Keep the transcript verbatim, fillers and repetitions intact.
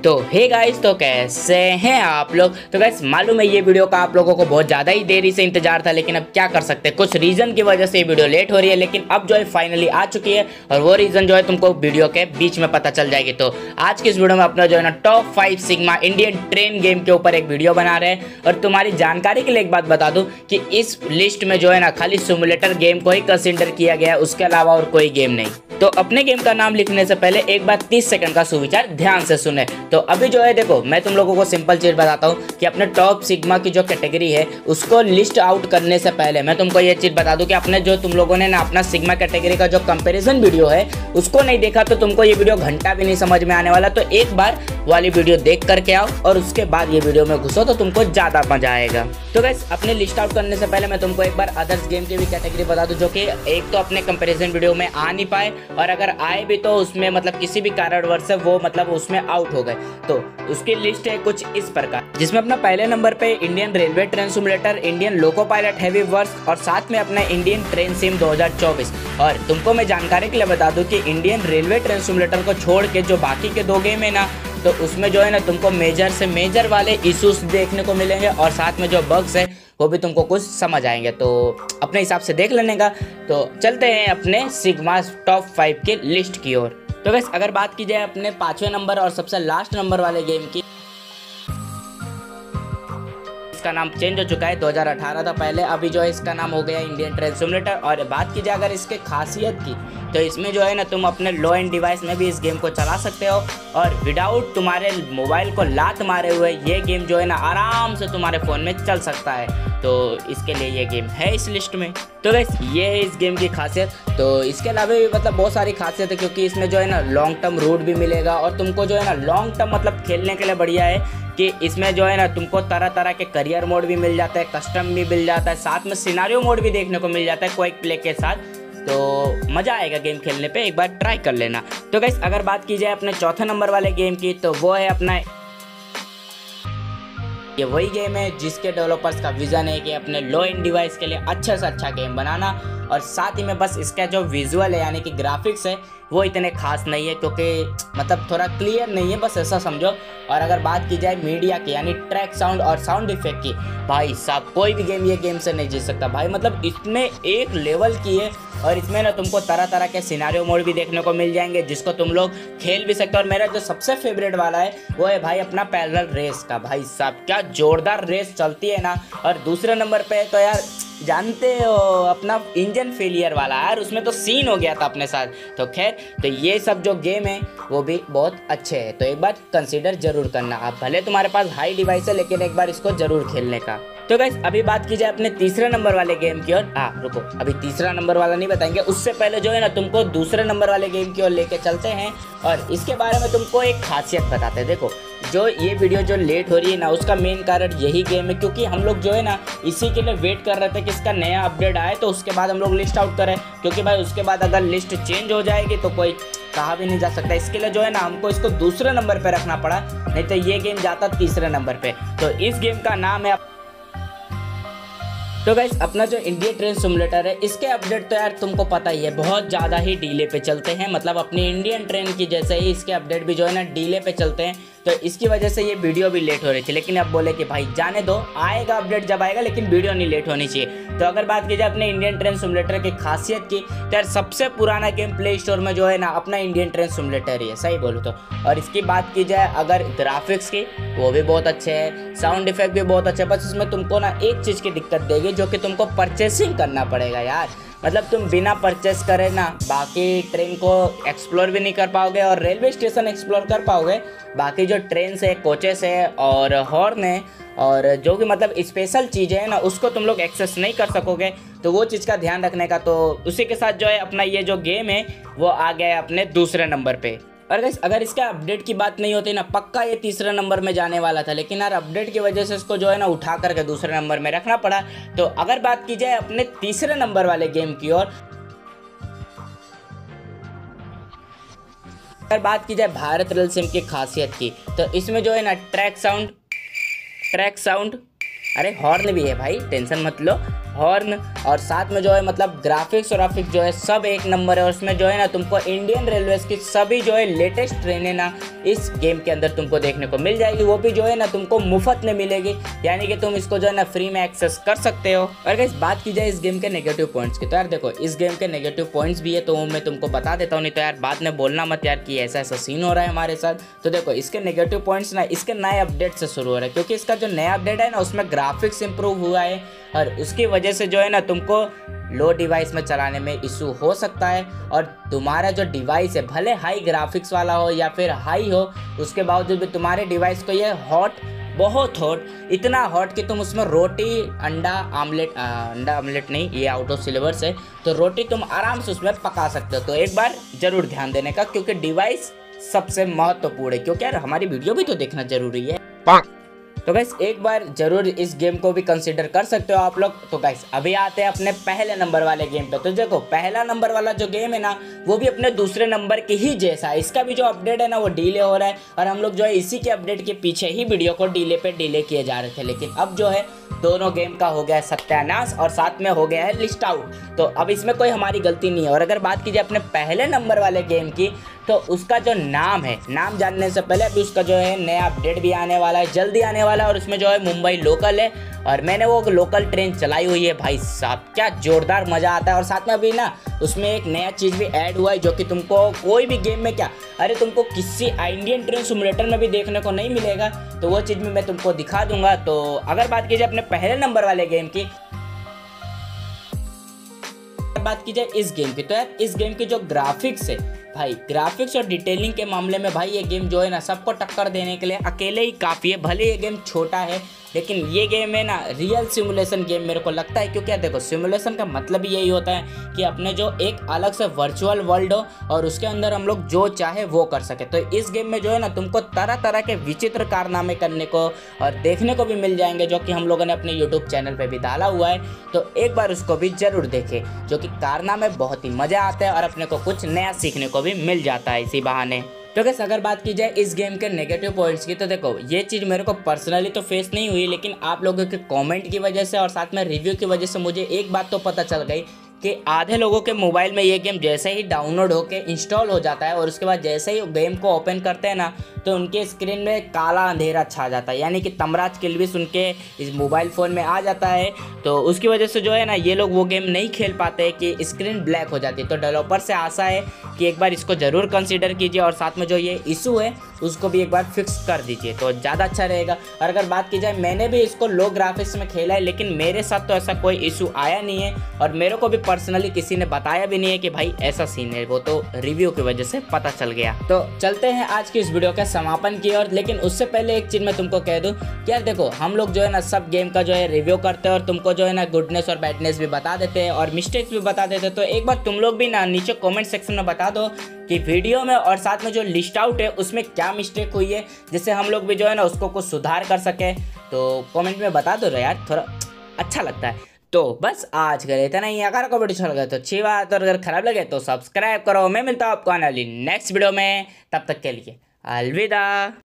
तो hey guys, तो कैसे हैं आप लोग। तो गाइस मालूम है ये वीडियो का आप लोगों को बहुत ज़्यादा ही देरी से इंतजार था, लेकिन अब क्या कर सकते हैं, कुछ रीज़न की वजह से ये वीडियो लेट हो रही है, लेकिन अब जो है फाइनली आ चुकी है और वो रीज़न जो है तुमको वीडियो के बीच में पता चल जाएगी। तो आज की इस वीडियो में अपना जो है ना top five sigma Indian train game के ऊपर एक वीडियो बना रहे हैं। और तुम्हारी जानकारी के लिए एक बात बता दूं कि इस लिस्ट में जो है ना खाली सिमुलेटर गेम को ही कंसिडर किया गया है, उसके अलावा और कोई गेम नहीं। तो अपने गेम का नाम लिखने से पहले एक बार तीस सेकंड का सुविचार ध्यान से सुने। तो अभी जो है देखो, मैं तुम लोगों को सिंपल चीज बताता हूँ कि अपने टॉप सिग्मा की जो कैटेगरी है उसको लिस्ट आउट करने से पहले मैं तुमको ये चीज बता दूं कि अपने जो तुम लोगों ने ना अपना सिग्मा कैटेगरी का जो कंपैरिजन वीडियो है उसको नहीं देखा तो तुमको ये वीडियो घंटा भी नहीं समझ में आने वाला। तो एक बार वाली वीडियो देख करके आओ और उसके बाद ये वीडियो में घुसो तो तुमको ज्यादा मजा आएगा। तो गाइस अपने लिस्ट आउट करने से पहले मैं तुमको एक बार अदर्स गेम की भी कैटेगरी बता दूं, जो कि एक तो अपने कंपैरिजन वीडियो में आ नहीं पाए और अगर आए भी तो उसमें मतलब किसी भी कारणवश से वो मतलब उसमें आउट हो गए। तो उसकी लिस्ट है कुछ इस प्रकार, जिसमें अपना पहले नंबर पे Indian railway train simulator, Indian loco pilot heavy works और साथ में अपना इंडियन ट्रेन सिम दो हज़ार चौबीस। और तुमको मैं जानकारी के लिए बता दूं कि इंडियन रेलवे ट्रेन सिमुलेटर को छोड़ के जो बाकी के दो गेम है ना, तो उसमें जो है ना तुमको मेजर से मेजर वाले इश्यूज देखने को मिलेंगे और साथ में जो बग्स है वो भी तुमको कुछ समझ आएंगे। तो अपने हिसाब से देख लेने का। तो चलते हैं अपने सिग्मा टॉप फाइव की लिस्ट की ओर। तो वैसे अगर बात की जाए अपने पांचवें नंबर और सबसे लास्ट नंबर वाले गेम की, इसका नाम चेंज हो चुका है, दो हज़ार अठारह था पहले, अभी जो है इसका नाम हो गया इंडियन ट्रेन सिमुलेटर। और बात की जाए अगर इसके खासियत की, तो इसमें जो है ना तुम अपने लो एंड डिवाइस में भी इस गेम को चला सकते हो और विदाउट तुम्हारे मोबाइल को लात मारे हुए ये गेम जो है ना आराम से तुम्हारे फ़ोन में चल सकता है। तो इसके लिए ये गेम है इस लिस्ट में। तो गाइस ये है इस गेम की खासियत। तो इसके अलावा भी मतलब बहुत सारी खासियत है, क्योंकि इसमें जो है ना लॉन्ग टर्म रूट भी मिलेगा और तुमको जो है ना लॉन्ग टर्म मतलब खेलने के लिए बढ़िया है कि इसमें जो है ना तुमको तरह तरह के करियर मोड भी मिल जाता है, कस्टम भी मिल जाता है, साथ में सिनारियो मोड भी देखने को मिल जाता है क्विक प्ले के साथ। तो मज़ा आएगा गेम खेलने पे, एक बार ट्राई कर लेना। तो गाइस अगर बात की जाए अपने चौथे नंबर वाले गेम की, तो वो है अपना ये वही गेम है जिसके डेवलपर्स का विजन है कि अपने लो एंड डिवाइस के लिए अच्छे से अच्छा गेम बनाना। और साथ ही में बस इसका जो विजुअल है यानी कि ग्राफिक्स है वो इतने खास नहीं है, क्योंकि मतलब थोड़ा क्लियर नहीं है, बस ऐसा समझो। और अगर बात की जाए मीडिया की यानी ट्रैक साउंड और साउंड इफेक्ट की, भाई साहब कोई भी गेम ये गेम से नहीं जीत सकता भाई। मतलब इसमें एक लेवल की है और इसमें ना तुमको तरह तरह के सिनारियो मोड भी देखने को मिल जाएंगे जिसको तुम लोग खेल भी सकते हो। और मेरा जो सबसे फेवरेट वाला है वो है भाई अपना पैरेलल रेस का। भाई साहब क्या जोरदार रेस चलती है ना। और दूसरे नंबर पे तो यार जानते हो अपना इंजन फेलियर वाला, यार उसमें तो सीन हो गया था अपने साथ। तो खैर तो ये सब जो गेम है वो भी बहुत अच्छे हैं, तो एक बार कंसीडर जरूर करना। आप भले तुम्हारे पास हाई डिवाइस है लेकिन एक बार इसको जरूर खेलने का। तो गाइस अभी बात की जाए अपने तीसरे नंबर वाले गेम की ओर। हाँ रुको, अभी तीसरा नंबर वाला नहीं बताएंगे, उससे पहले जो है ना तुमको दूसरे नंबर वाले गेम की ओर लेके चलते हैं और इसके बारे में तुमको एक खासियत बताते हैं। देखो जो ये वीडियो जो लेट हो रही है ना उसका मेन कारण यही गेम है, क्योंकि हम लोग जो है ना इसी के लिए वेट कर रहे थे कि इसका नया अपडेट आए तो उसके बाद हम लोग लिस्ट आउट करें, क्योंकि भाई उसके बाद अगर लिस्ट चेंज हो जाएगी तो कोई कहा भी नहीं जा सकता। इसके लिए जो है ना हमको इसको दूसरे नंबर पे रखना पड़ा, नहीं तो ये गेम जाता तीसरे नंबर पे। तो इस गेम का नाम है तो गाइस अपना जो इंडियन ट्रेन सिमुलेटर है, इसके अपडेट तो यार तुमको पता ही है बहुत ज़्यादा ही डीले पे चलते हैं। मतलब अपनी इंडियन ट्रेन की जैसे ही इसके अपडेट भी जो है ना डीले पे चलते हैं, तो इसकी वजह से ये वीडियो भी लेट हो रही थी। लेकिन अब बोले कि भाई जाने दो, आएगा अपडेट जब आएगा, लेकिन वीडियो नहीं लेट होनी चाहिए। तो अगर बात की जाए अपने इंडियन ट्रेन सिमुलेटर की खासियत की, तो यार सबसे पुराना गेम प्ले स्टोर में जो है ना अपना इंडियन ट्रेन सिमुलेटर ही है, सही बोलूँ तो। और इसकी बात की जाए अगर ग्राफिक्स की, वो भी बहुत अच्छे है, साउंड इफेक्ट भी बहुत अच्छे है। बस इसमें तुमको ना एक चीज़ की दिक्कत देगी जो कि तुमको परचेसिंग करना पड़ेगा यार। मतलब तुम बिना परचेस करे ना बाकी ट्रेन को एक्सप्लोर भी नहीं कर पाओगे और रेलवे स्टेशन एक्सप्लोर कर पाओगे। बाकी जो ट्रेन है, कोचेस है और हॉर्न है और जो भी मतलब स्पेशल चीज़ें हैं ना उसको तुम लोग एक्सेस नहीं कर सकोगे। तो वो चीज़ का ध्यान रखने का। तो उसी के साथ जो है अपना ये जो गेम है वो आ गया है अपने दूसरे नंबर पे। और गाइस अगर इसका अपडेट की बात नहीं होती ना पक्का ये तीसरे नंबर में जाने वाला था, लेकिन यार अपडेट की वजह से इसको जो है ना उठा करके दूसरे नंबर में रखना पड़ा। तो अगर बात की जाए अपने तीसरे नंबर वाले गेम की ओर, अगर बात की जाए भारत रेल सिम की खासियत की, तो इसमें जो है ना ट्रैक साउंड ट्रैक साउंड अरे हॉर्न भी है भाई, टेंशन मत लो, हॉर्न और साथ में जो है मतलब ग्राफिक्स व्राफिक्स जो है सब एक नंबर है। और उसमें जो है ना तुमको इंडियन रेलवेज की सभी जो है लेटेस्ट ट्रेनें ना इस गेम के अंदर तुमको देखने को मिल जाएगी, वो भी जो है ना तुमको मुफ्त में मिलेगी, यानी कि तुम इसको जो है ना फ्री में एक्सेस कर सकते हो। और गाइस बात की जाए इस गेम के नेगेटिव पॉइंट्स की, तो यार देखो इस गेम के नेगेटिव पॉइंट्स भी है, तो मैं तुमको बता देता हूँ, नहीं तो यार बाद में बोलना मत यार कि ऐसा ऐसा सीन हो रहा है हमारे साथ। तो देखो इसके नेगेटिव पॉइंट्स ना इसके नए अपडेट से शुरू हो रहा है, क्योंकि इसका जो नया अपडेट है ना उसमें ग्राफिक्स इंप्रूव हुआ है और उसकी वजह से जो है ना तुमको लो डिवाइस में चलाने में इशू हो सकता है। और तुम्हारा जो डिवाइस है भले हाई ग्राफिक्स वाला हो या फिर हाई हो, उसके बावजूद भी तुम्हारे डिवाइस को ये हॉट, बहुत हॉट, इतना हॉट कि तुम उसमें रोटी, अंडा आमलेट, अंडा आमलेट नहीं, ये आउट ऑफ सिलेबस है, तो रोटी तुम आराम से उसमें पका सकते हो। तो एक बार जरूर ध्यान देने का, क्योंकि डिवाइस सबसे महत्वपूर्ण है, क्योंकि यार हमारी वीडियो भी तो देखना जरूरी है। तो गाइस एक बार जरूर इस गेम को भी कंसीडर कर सकते हो आप लोग। तो गाइस अभी आते हैं अपने पहले नंबर वाले गेम पे। तो देखो पहला नंबर वाला जो गेम है ना वो भी अपने दूसरे नंबर के ही जैसा है, इसका भी जो अपडेट है ना वो डिले हो रहा है और हम लोग जो है इसी के अपडेट के पीछे ही वीडियो को डिले पे डिले किए जा रहे थे। लेकिन अब जो है दोनों गेम का हो गया है सत्यानाश और साथ में हो गया है लिस्ट आउट, तो अब इसमें कोई हमारी गलती नहीं है। और अगर बात की जाए अपने पहले नंबर वाले गेम की, तो उसका जो नाम है, नाम जानने से पहले अभी उसका जो है नया अपडेट भी आने वाला है, जल्दी आने वाला है। और उसमें जो है मुंबई लोकल है और मैंने वो लोकल ट्रेन चलाई हुई है, भाई साहब क्या जोरदार मज़ा आता है। और साथ में अभी ना उसमें एक नया चीज़ भी ऐड हुआ है जो कि तुमको कोई भी गेम में क्या, अरे तुमको किसी इंडियन ट्रेन सिमुलेटर में भी देखने को नहीं मिलेगा, तो वो चीज़ भी मैं तुमको दिखा दूंगा। तो अगर बात की जाए अपने पहले नंबर वाले गेम की, बात की जाए इस गेम की, तो यार इस गेम की जो ग्राफिक्स है भाई, ग्राफिक्स और डिटेलिंग के मामले में भाई ये गेम जो है ना सबको टक्कर देने के लिए अकेले ही काफ़ी है। भले ये गेम छोटा है लेकिन ये गेम है ना रियल सिमुलेशन गेम मेरे को लगता है, क्योंकि देखो सिमुलेशन का मतलब ही यही होता है कि अपने जो एक अलग से वर्चुअल वर्ल्ड हो और उसके अंदर हम लोग जो चाहे वो कर सके। तो इस गेम में जो है ना तुमको तरह तरह के विचित्र कारनामे करने को और देखने को भी मिल जाएंगे, जो कि हम लोगों ने अपने यूट्यूब चैनल पर भी डाला हुआ है, तो एक बार उसको भी जरूर देखें, जो कि कारनामे बहुत ही मज़ा आता है और अपने को कुछ नया सीखने को भी मिल जाता है इसी बहाने। तो कैसे अगर बात की जाए इस गेम के नेगेटिव पॉइंट्स की, तो देखो ये चीज़ मेरे को पर्सनली तो फेस नहीं हुई, लेकिन आप लोगों के कमेंट की वजह से और साथ में रिव्यू की वजह से मुझे एक बात तो पता चल गई कि आधे लोगों के मोबाइल में ये गेम जैसे ही डाउनलोड होके इंस्टॉल हो जाता है और उसके बाद जैसे ही गेम को ओपन करते हैं ना तो उनके स्क्रीन में काला अंधेरा छा जाता है, यानी कि तमराज किल्विस उनके इस मोबाइल फ़ोन में आ जाता है। तो उसकी वजह से जो है ना ये लोग वो गेम नहीं खेल पाते कि स्क्रीन ब्लैक हो जाती है। तो डेवलपर से आशा है कि एक बार इसको ज़रूर कंसीडर कीजिए और साथ में जो ये इशू है उसको भी एक बार फिक्स कर दीजिए तो ज़्यादा अच्छा रहेगा। और अगर बात की जाए मैंने भी इसको लो ग्राफिक्स में खेला है, लेकिन मेरे साथ तो ऐसा कोई इशू आया नहीं है और मेरे को भी पर्सनली किसी ने बताया भी नहीं है कि भाई ऐसा सीन है, वो तो रिव्यू की वजह से पता चल गया। तो चलते हैं आज की इस वीडियो के समापन की ओर, लेकिन उससे पहले एक चीज़ मैं तुमको कह दूं कि यार देखो हम लोग जो है ना सब गेम का जो है रिव्यू करते हैं और तुमको जो है ना गुडनेस और बैडनेस भी बता देते हैं और मिस्टेक्स भी बता देते हैं। तो एक बार तुम लोग भी ना नीचे कॉमेंट सेक्शन में बता दो कि वीडियो में और साथ में जो लिस्ट आउट है उसमें क्या मिस्टेक हुई है, जिससे हम लोग भी जो है ना उसको कुछ सुधार कर सके। तो कमेंट में बता दो यार, थोड़ा अच्छा लगता है। तो बस आज के लिए इतना ही। अगर आपको वीडियो अच्छा लगे तो अच्छी बात, और अगर खराब लगे तो सब्सक्राइब करो। मैं मिलता हूँ आपको आने वाली नेक्स्ट वीडियो में, तब तक के लिए अलविदा।